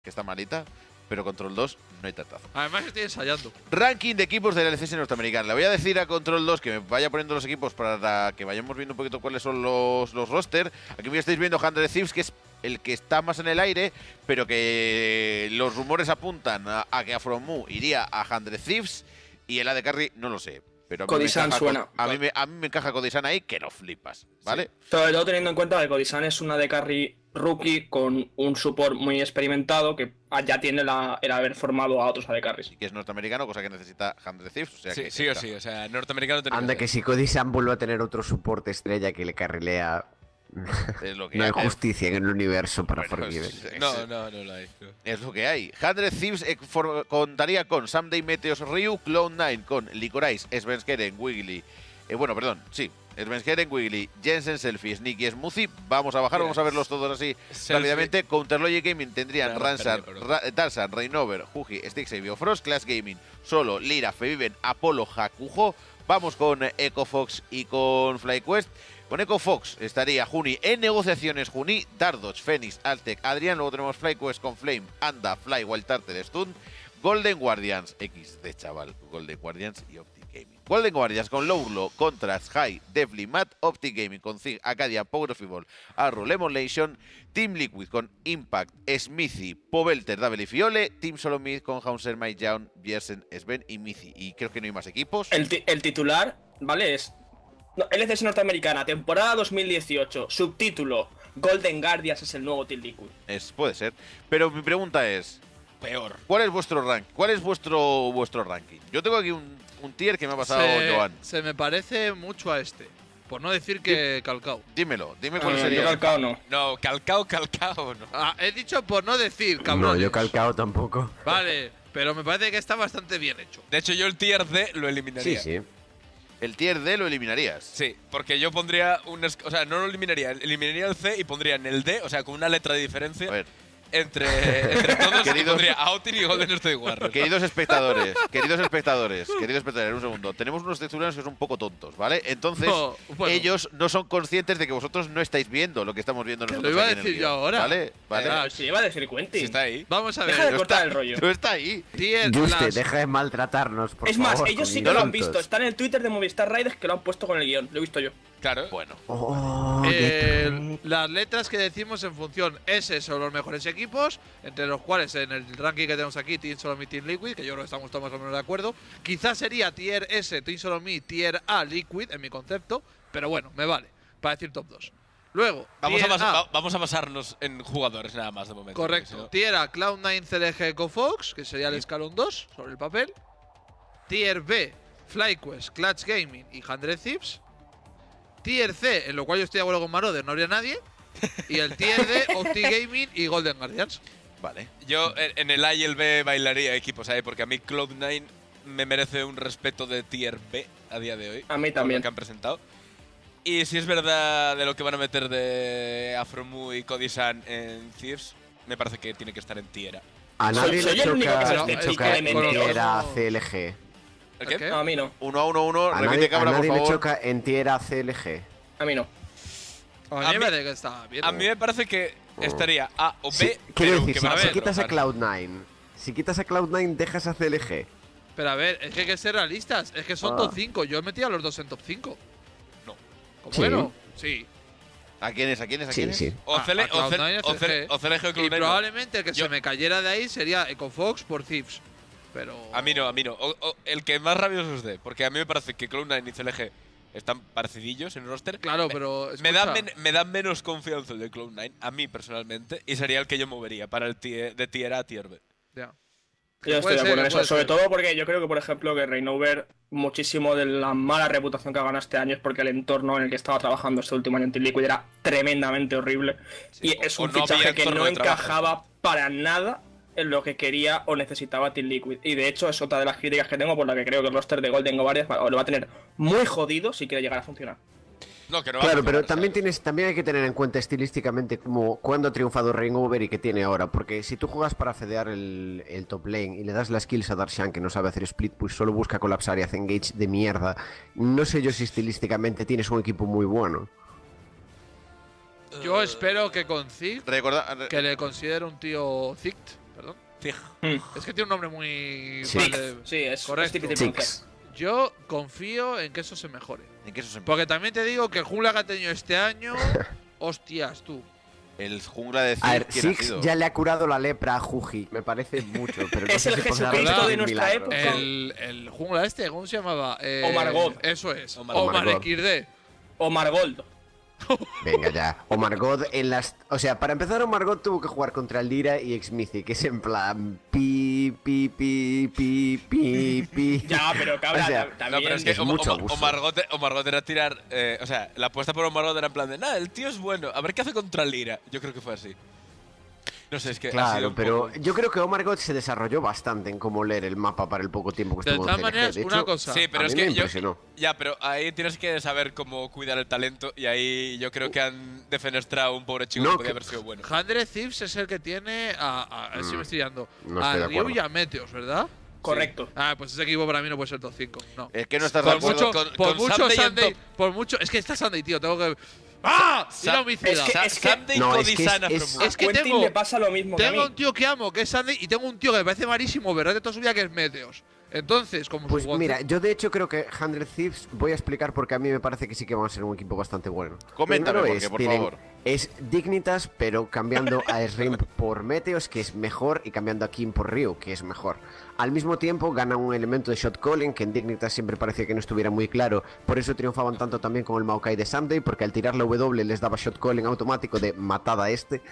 que está malita, pero Control 2 no hay tantazo. Además estoy ensayando. Ranking de equipos de la LCS norteamericana. Le voy a decir a Control 2 que me vaya poniendo los equipos para que vayamos viendo un poquito cuáles son los roster. Aquí me estáis viendo 100 Thieves, que es el que está más en el aire, pero que los rumores apuntan a que Afromu iría a 100 Thieves y el AD Carry no lo sé. Pero Codisan suena. A mí me encaja Codisan ahí que no flipas, ¿vale? Sí. Sobre todo teniendo en cuenta que Codisan es una de carry rookie con un support muy experimentado que ya tiene el haber formado a otros AD carries. Y que es norteamericano, cosa que necesita 100 Thieves. O sea Sí, que sí o sí. O sea, norteamericano tiene Anda que si Codisan vuelve a tener otro soporte estrella que le carrilea. es lo que No hay hay. justicia en el universo para Bueno, Forgiven. No lo hay. Es lo que hay. 100 Thieves contaría con Someday Meteos Ryu, Cloud9 con Licorice, Svenskeren, Wiggly. Svenskeren, Wiggly, Jensen, Selfie, Sneaky, Smoothie. Vamos a bajar, vamos a verlos todos así rápidamente. Counterlogic Gaming tendrían Ransar, Darsan, Reinover, Hugi, Stix, Biofrost, Clash Gaming, Solo, Lira, Feviven, Apolo, Hakujo. Vamos con EcoFox y con FlyQuest. Con EcoFox estaría Juni en negociaciones, Juni, Dardoch, Phoenix, Altec, Adrián. Luego tenemos FlyQuest con Flame, Anda, Fly, Wild Turtle, Stun, Golden Guardians, XD chaval, Golden Guardians y Optic Gaming. Golden Guardians con Lowlo, Contrast, High, Devly, Matt, Optic Gaming con Zig, Acadia, Power of Evil, Arrow, Lemonlation, Team Liquid con Impact, Smithy, Pobelter, Double y Fiole, Team Solomid con Hauser, Mike Young, Bjersen, Sven y Mizi. Y creo que no hay más equipos. El titular, ¿vale? Es LCS norteamericana, temporada 2018, subtítulo Golden Guardians es el nuevo Team Liquid. Puede ser. Pero mi pregunta es, Peor. ¿cuál es vuestro rank? ¿Cuál es vuestro ranking? Yo tengo aquí un tier que me ha pasado Joan. Se me parece mucho a este. Por no decir que Calcao. Dime cuál Yo sería. Calcao no. No, calcao no. Ah, he dicho por no decir, cabrón. No, yo calcao tampoco. Vale, pero me parece que está bastante bien hecho. De hecho, yo el tier D lo eliminaría. Sí. El tier D lo eliminarías. Sí, porque yo pondría un… O sea, no lo eliminaría el C y pondría en el D, o sea, con una letra de diferencia. A ver, Entre todos y pondría Outing y Golden State Warriors. queridos espectadores, un segundo. Tenemos unos texturas que son un poco tontos, ¿vale? Entonces, Bueno. ellos no son conscientes de que vosotros no estáis viendo lo que estamos viendo Te nosotros. lo iba a aquí en el decir yo guión, ahora. ¿Vale? Ah, si iba a decir Quentin. Si está ahí. Vamos a ver. Deja de No cortar está- el rollo. No está ahí. Tier Juste, las- deja de maltratarnos, por Es favor. más, ellos con sí que lo han insultos. visto. Está en el Twitter de Movistar Riders que lo han puesto con el guión. Lo he visto yo. Claro. Bueno, Oh, qué las letras que decimos en función S son los mejores equipos, entre los cuales en el ranking que tenemos aquí Team Solomid, Team Liquid, que yo creo que estamos todos más o menos de acuerdo. Quizás sería Tier S, Team Solomid, Tier A, Liquid, en mi concepto, pero bueno, me vale para decir top 2. Luego, Vamos Tier A, vamos a basarnos en jugadores nada más de momento. correcto. porque Tier A, Cloud9, CLG, EcoFox, que sería el escalón 2 sobre el papel. Tier B, FlyQuest, Clutch Gaming y 100 Thieves. Tier C, en lo cual yo estoy de acuerdo con Marauder, no habría nadie. Y el Tier D, Optic Gaming y Golden Guardians. vale. si no. Yo en el A y el B bailaría equipos ahí, porque a mí Cloud9 me merece un respeto de Tier B a día de hoy. A mí por también. Lo que han presentado. Y si es verdad de lo que van a meter de Afromu y Codisan en Thieves, me parece que tiene que estar en Tier A. A nadie Soy le el único que se choca, le le explica choca de en meteos. tierra CLG. ¿El qué? ¿El qué? No, a mí no. 1-1-1, A repite nadie, cabra, a por nadie le favor. choca en tierra CLG. A mí no. A A mí me mí- parece que está bien. A mí me parece que estaría A o B. Sí, quiero pero decir, que si, van si a quitas a trabajar. Cloud9, si quitas a Cloud9, dejas a CLG. Pero a ver, es que hay que ser realistas. Es que son Ah. top 5. Yo he metido a los dos en top 5. No. ¿Cómo Sí. que no? Sí. ¿A quiénes? ¿A quiénes? ¿A Sí, quiénes? sí. O A CLG Cloud9, o CLG o Y Cloud9. probablemente el que Yo- se me cayera de ahí sería EcoFox por Thieves. Pero. A mí no, a mí no. El que más rabioso es de. Porque a mí me parece que Cloud9 y CLG están parecidillos en el roster. Claro, pero. Me da, escucha, me da menos confianza el de Cloud9, a mí personalmente, y sería el que yo movería para el de Tier A a Tier B. ya. Yo estoy Puede de ser, acuerdo en eso. puede Sobre ser. todo porque yo creo que, por ejemplo, que Reinover, muchísimo de la mala reputación que ha ganado este año es porque el entorno en el que estaba trabajando este último año en Team Liquid era tremendamente horrible. Y es o un no había fichaje que entorno no de trabajo. encajaba para nada en lo que quería o necesitaba Team Liquid. Y de hecho es otra de las críticas que tengo por la que creo que el roster de Golden Guardians lo va a tener muy jodido si quiere llegar a funcionar. No, que no va a Claro, pero funcionar, también hay que tener en cuenta estilísticamente como cuándo ha triunfado Reinover y qué tiene ahora. Porque si tú juegas para fedear el top lane y le das las kills a Darshan que no sabe hacer split push, solo busca colapsar y hace engage de mierda, no sé yo si estilísticamente tienes un equipo muy bueno. Yo espero que con Zig, Recuerda, que le considere un tío Zict, perdón. Zig. Es que tiene un nombre muy… Sí. vale, Sí, es correcto. difícil de pronunciar. Six. Yo confío en que eso se mejore. ¿En qué eso se Porque también te digo que el jungla que ha tenido este año… hostias, tú. El jungla de A ver, Thieves, ¿quién ha Six sido? ya le ha curado la lepra a Juji. Me parece mucho, pero no Es sé el si podrá Jesucristo hacer de un nuestra milagro. época. El jungla este, ¿cómo se llamaba? Omar God. Eso es. Omar Omar God. XD. Omar Gold. Venga ya. Omar God en las… O sea, para empezar, Omar God tuvo que jugar contra el Lira y Exmithy, que es en plan… Pi, pi, pi, pi, pi, pi. Ya, pero cabrón, O sea, No, también. pero es que es mucho abuso. Omar God era tirar. O sea, la apuesta por Omar God era en plan de. Nah, el tío es bueno. A ver qué hace contra Lira. Yo creo que fue así. No sé, es que. ha sido Claro, un pero poco- yo creo que Omar God se desarrolló bastante en cómo leer el mapa para el poco tiempo que De estuvo en todas CLG. maneras, De una hecho, cosa. Sí, pero a es mí me que yo. impresionó. Ya, pero ahí tienes que saber cómo cuidar el talento. Y ahí yo creo que han defenestrado a un pobre chico No, que podía que- haber sido bueno. Handred Thieves es el que tiene a ver si me estoy dando. no a estoy de Ryu acuerdo. y a Meteos, ¿verdad? Correcto. Ah, pues ese equipo para mí no puede ser top 5. No. Es que no estás de Por acuerdo. mucho, con- por con mucho Sunday en Sunday, top. por mucho. Es que está Sunday, tío. Tengo que. ¡Ah! Mira Sa- homicida. es que- Sunday No, es que Codisana es- from- Es que Quentin tengo- le pasa lo mismo que a Tengo mí. un tío que amo, que es Sunday, y tengo un tío que me parece malísimo, ¿verdad? De toda su vida, que es Meteos. Entonces, como Pues su God- mira, yo de hecho creo que 100 Thieves voy a explicar porque a mí me parece que sí que van a ser un equipo bastante bueno. Coméntame, Primero porque, por tienen- favor. Es Dignitas, pero cambiando a Shrimp por Meteos, que es mejor, y cambiando a Kim por Ryu, que es mejor. Al mismo tiempo ganan un elemento de shot calling, que en Dignitas siempre parecía que no estuviera muy claro. Por eso triunfaban tanto también con el Maokai de Someday, porque al tirar la W les daba shot calling automático de matada a este.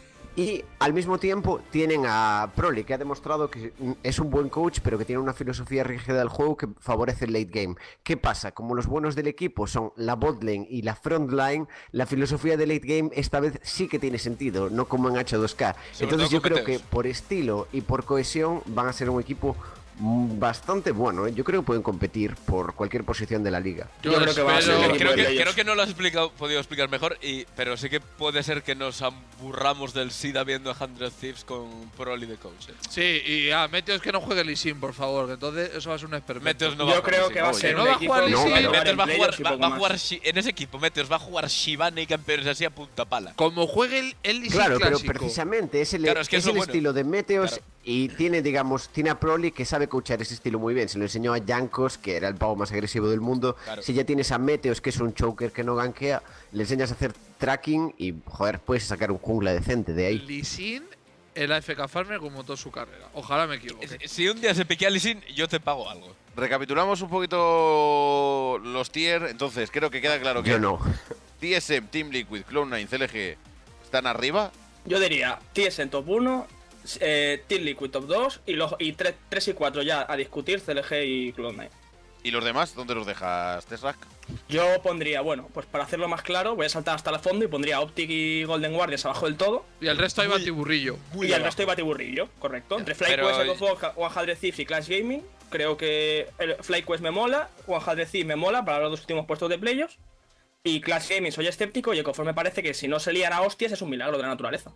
Y al mismo tiempo tienen a Broly, que ha demostrado que es un buen coach, pero que tiene una filosofía rígida del juego que favorece el late game. ¿Qué pasa? Como los buenos del equipo son la bot lane y la front line, la filosofía de late game esta vez sí que tiene sentido, no como en H2K. Sobre Entonces todo yo con creo que Meteos. por estilo y por cohesión van a ser un equipo bastante bueno, ¿eh? Yo creo que pueden competir por cualquier posición de la liga. Yo creo que va a ser espero- el equipo de ellos. Creo que no lo has podido explicar mejor, pero sí que puede ser que nos aburramos del SIDA viendo a 100 Thieves con Broly de coach. Sí, y a Meteos que no juegue Lee Sin, por favor, que entonces eso va a ser un experimento. Meteos no va Yo a jugar creo así. que va a Oye, ser no un va a equipo jugar que Lee Sin. va a Meteos jugar va a en jugar, playoffs y va poco a más. jugar en ese equipo, Meteos va a jugar Shivana y campeones así a punta pala. Como juegue el Lee Sin Claro, pero clásico. precisamente es el, Claro, es que es es lo el bueno. estilo de Meteos Claro. y tiene, digamos, tiene a Broly que sabe coachar ese estilo muy bien. Se lo enseñó a Jankos, que era el pavo más agresivo del mundo. Claro. Si ya tienes a Meteos, que es un choker que no gankea, le enseñas a hacer tracking y, joder, puedes sacar un jungla decente de ahí. Lee Sin, el AFK Farmer como toda su carrera. Ojalá me equivoque. Si un día se piquea a Lee Sin, yo te pago algo. Recapitulamos un poquito los tier. Entonces, creo que queda claro que Yo no. TSM, Team Liquid, Cloud9, CLG están arriba. Yo diría TSM top 1, Team Liquid top 2 y 3 y 4 ya a discutir CLG y Cloud9. ¿Y los demás? ¿Dónde los dejas, Tesrak? Yo pondría, bueno, pues para hacerlo más claro, voy a saltar hasta el fondo y pondría Optic y Golden Guardians abajo del todo. Y el resto hay batiburrillo. Y el resto hay batiburrillo, correcto. Entre Pero- FlyQuest, Echo 100 Thieves y Clash Gaming, creo que el FlyQuest me mola, 100 Thieves me mola para los dos últimos puestos de playoffs. Y Clash Gaming soy escéptico y Ecofor me parece que si no se lían a hostias es un milagro de la naturaleza.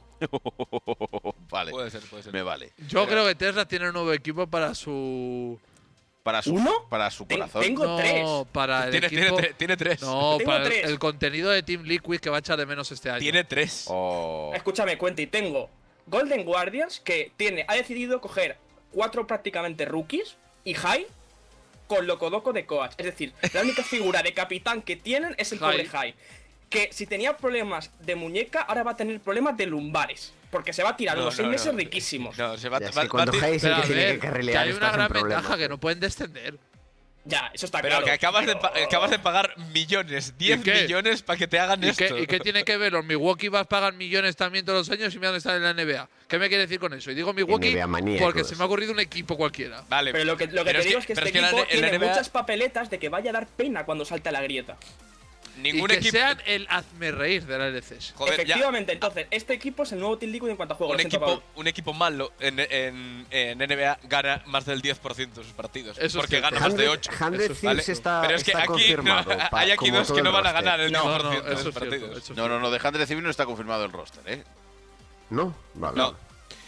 Vale, Puede ser, puede ser. me vale. Yo creo que Tesla tiene un nuevo equipo para su. Para su, ¿Uno? para su corazón. Tengo No, 3. para el Tiene, equipo. tiene tres. No, Tengo para tres. el contenido de Team Liquid que va a echar de menos este año. Tiene tres. Oh. Escúchame, Cuenti, tengo Golden Guardians que ha decidido coger 4 prácticamente rookies y High con Locodoco de coach. Es decir, la única figura de capitán que tienen es el pobre High. Que si tenía problemas de muñeca, ahora va a tener problemas de lumbares. Porque se va a tirar unos 6 meses riquísimos. No, se va, Ya, es va- que cuando va a ti- High es el Pero que a tiene ver, que que carrilear, hay una estás en gran problemas. ventaja que no pueden descender. Ya, eso está Pero claro. que acabas de pagar millones, 10 qué? millones para que te hagan ¿Y esto. qué tiene que ver? Los Milwaukee Bucks pagan millones también todos los años y me han estado en la NBA. ¿Qué me quiere decir con eso? Y digo Milwaukee NBA maníacos. porque se me ha ocurrido un equipo cualquiera. Vale. Pero lo que pero te digo es que pero este la- equipo en la tiene NBA muchas papeletas de que vaya a dar pena cuando salte a la grieta. ningún y que equipo. sean el hazme reír de la LCS. Joder, ya, Efectivamente, entonces, este equipo es el nuevo Team Liquid en cuanto a juego. Lo siento, Pablo. un equipo malo en NBA gana más del 10% de sus partidos. Eso es porque cierto. gana más de 100 8. 100 Eso es Thieves cierto. está, Pero es que está aquí confirmado. hay aquí como dos todo que el no van a roster. ganar el 10% No, no, de eso sus es cierto. partidos. Eso es No, cierto. no, de 100 Civil no está confirmado el roster, ¿eh? ¿No? Vale. No.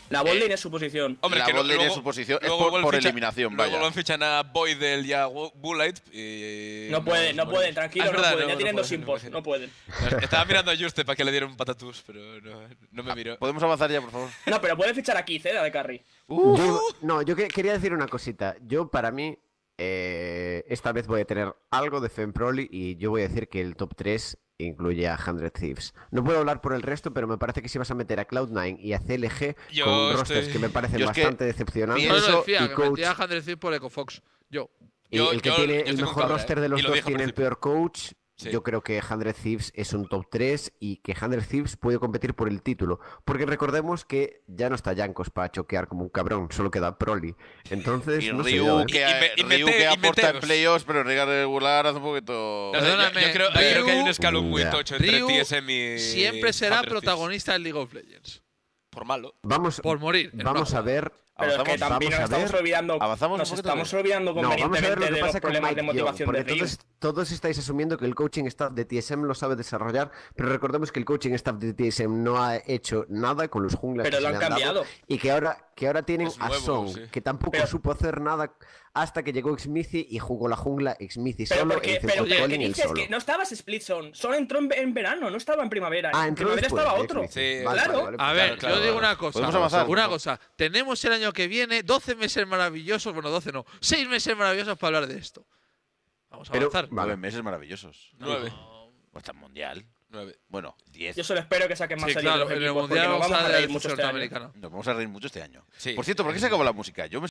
La botlane es su posición. Hombre, La que botlane luego- es su posición, es luego por ficha- eliminación, luego vaya. lo fichan a Boydell y a Bullite y… No pueden, tranquilo, Ah, es no verdad, pueden. Ya no tienen dos pueden, impos, no pueden. Estaba mirando a Juste para que le diera un patatús, pero no me miró. ¿Podemos avanzar ya, por favor? No, pero pueden fichar a Keith, de carry. Yo quería decir una cosita. Yo, para mí, esta vez voy a tener algo de Femproli y yo voy a decir que el top 3 incluye a 100 Thieves. No puedo hablar por el resto, pero me parece que si vas a meter a Cloud9 y a CLG Yo con estoy- rosters que me parecen Yo es que bastante decepcionantes. Yo lo pienso- decía, y que coach- metía a 100 por EcoFox. Yo. Y Yo- el que yo- tiene yo el estoy con mejor Cabra, roster de los y lo dos dijo al tiene el principio. peor coach. Sí. Yo creo que 100 Thieves es un top 3 y que 100 Thieves puede competir por el título. Porque recordemos que ya no está Jankos para choquear como un cabrón, solo queda Proli. Entonces, Y no sé Ryu, yo, ¿eh? Ryu que aporta en meteos. playoffs, pero en liga regular hace un poquito… No sé, Perdóname, yo creo que hay un Ryu- escalón muy Ya. tocho entre Ryu TSM y… siempre será 100 Thieves. protagonista en League of Legends. Por malo. Vamos, Por morir. en vamos una a ver. Pero es que Avanzamos, también vamos a nos estamos ver. olvidando. Avanzamos un Nos poquito estamos de- olvidando No, vamos a ver convenientemente lo que de los pasa con problemas Mike de Young, motivación de porque Ryu. todos estáis asumiendo que el coaching staff de TSM lo sabe desarrollar, pero recordemos que el coaching staff de TSM no ha hecho nada con los junglas Pero que lo se han le dado, cambiado. y que ahora tienen Es a nuevo, Song, sí. que tampoco Pero- supo hacer nada hasta que llegó Xmithy y jugó la jungla Xmithy Pero solo porque, en pero Central ¿qué Calling él dices? solo. Que no estabas Split Zone, solo entró en verano, no estaba en primavera. Ah, en entró primavera después estaba de otro. Xmithy. Sí, claro. A ver, Claro, claro, yo digo claro. una cosa. Podemos avanzar. Una cosa. Tenemos el año que viene 12 meses maravillosos. Bueno, 12 no. 6 meses maravillosos para hablar de esto. Vamos a Pero- avanzar. 9 meses maravillosos. 9. O está en mundial. 9. Bueno, 10. Yo solo espero que saquen más Sí, series de claro, los en el equipos, porque mundial nos vamos a vamos a ver reír la mucho selección este año. norteamericana. Nos vamos a reír mucho este año. Sí. Por cierto, ¿por qué se acabó la música? Yo me